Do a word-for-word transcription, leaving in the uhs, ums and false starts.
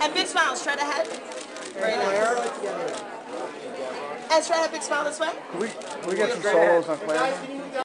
And big smile, straight ahead. Very nice. And straight ahead, big smile this way. Can we, can we get some solos on class?